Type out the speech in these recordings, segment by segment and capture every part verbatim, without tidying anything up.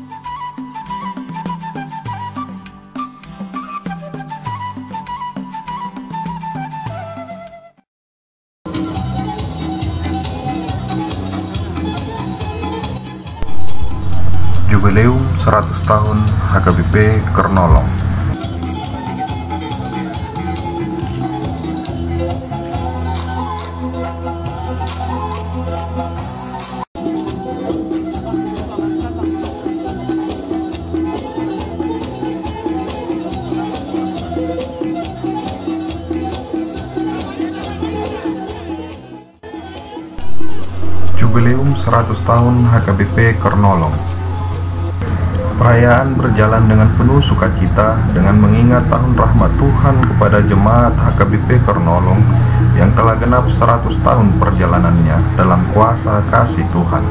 Jubileum seratus tahun H K B P Kernolong. Jubileum seratus tahun H K B P Kernolong. Perayaan berjalan dengan penuh sukacita dengan mengingat tahun rahmat Tuhan kepada jemaat H K B P Kernolong yang telah genap seratus tahun perjalanannya dalam kuasa kasih Tuhan.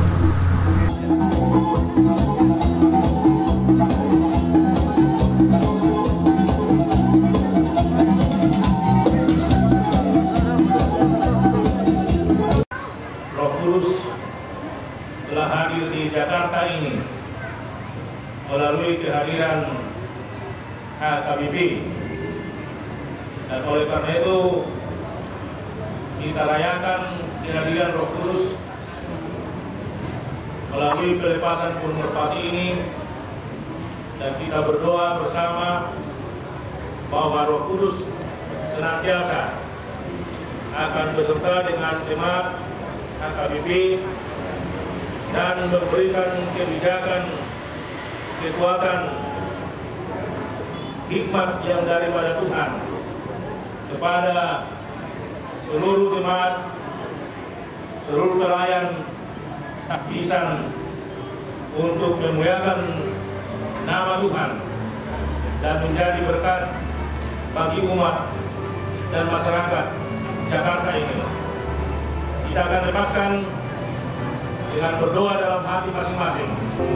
Roh Kudus telah hadir di Jakarta ini melalui kehadiran H K B P, dan oleh karena itu kita rayakan kehadiran Roh Kudus melalui pelepasan pun merpati ini, dan kita berdoa bersama bahwa Roh Kudus senantiasa akan beserta dengan jemaat H K B P dan memberikan kebijakan, kekuatan, hikmat yang daripada Tuhan kepada seluruh jemaat, seluruh pelayan takbisan untuk memuliakan nama Tuhan dan menjadi berkat bagi umat dan masyarakat Jakarta ini. Kita akan lepaskan dengan berdoa dalam hati masing-masing.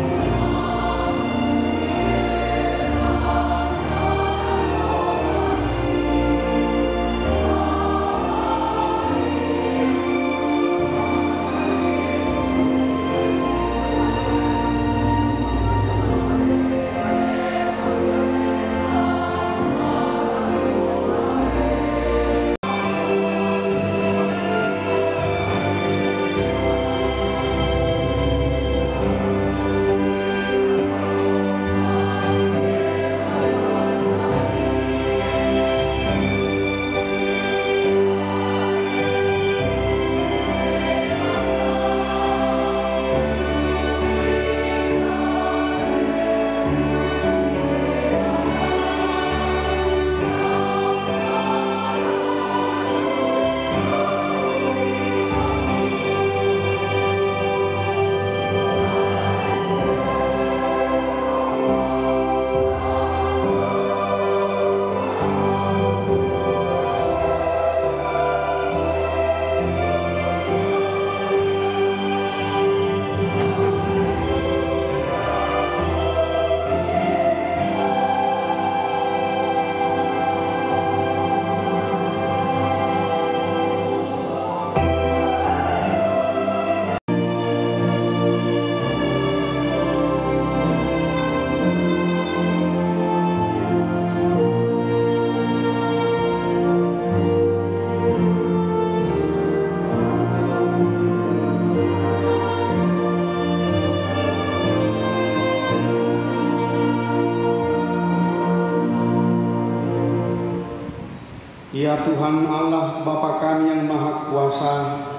Ya Tuhan Allah Bapa kami yang Maha Kuasa,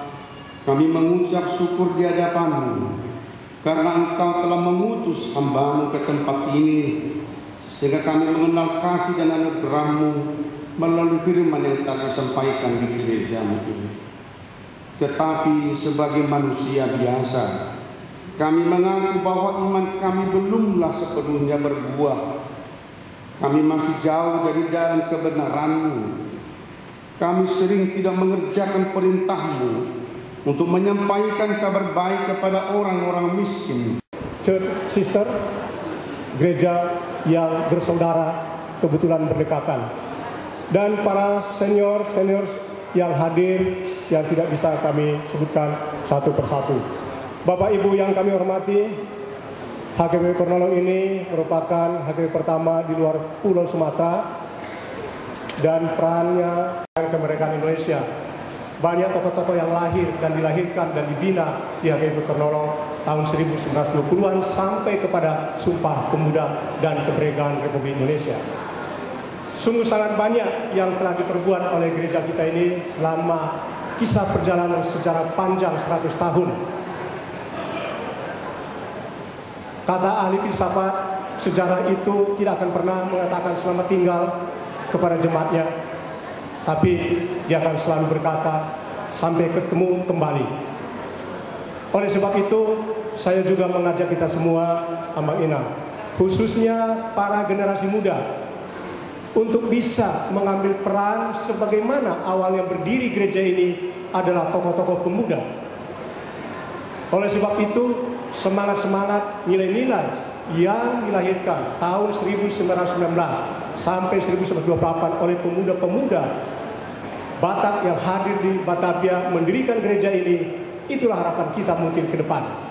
kami mengucap syukur di hadapan-Mu karena Engkau telah mengutus hamba-Mu ke tempat ini, sehingga kami mengenal kasih dan anugerah-Mu melalui firman yang telah disampaikan di gereja-Mu ini. Tetapi sebagai manusia biasa, kami mengaku bahwa iman kami belumlah sepenuhnya berbuah. Kami masih jauh dari jalan kebenaran-Mu. Kami sering tidak mengerjakan perintah-Mu untuk menyampaikan kabar baik kepada orang-orang miskin. Church sister, gereja yang bersaudara kebetulan berdekatan, dan para senior-senior yang hadir yang tidak bisa kami sebutkan satu persatu. Bapak Ibu yang kami hormati, H K B P Kornolong ini merupakan H K B P pertama di luar Pulau Sumatera dan perannya dan kemerdekaan Indonesia. Banyak tokoh-tokoh yang lahir dan dilahirkan dan dibina di H K B P Kornolong tahun seribu sembilan ratus dua puluhan sampai kepada Sumpah Pemuda dan Kemerdekaan Republik Indonesia. Sungguh sangat banyak yang telah diperbuat oleh gereja kita ini selama kisah perjalanan sejarah panjang seratus tahun. Kata ahli filsafat, sejarah itu tidak akan pernah mengatakan selamat tinggal kepada jemaatnya, tapi dia akan selalu berkata sampai ketemu kembali. Oleh sebab itu, saya juga mengajak kita semua, Ambang Inang, khususnya para generasi muda, untuk bisa mengambil peran sebagaimana awalnya berdiri gereja ini adalah tokoh-tokoh pemuda. Oleh sebab itu, semangat-semangat nilai-nilai yang dilahirkan tahun seribu sembilan ratus sembilan belas sampai seribu sembilan ratus dua puluh delapan oleh pemuda-pemuda Batak yang hadir di Batavia mendirikan gereja ini, itulah harapan kita mungkin ke depan.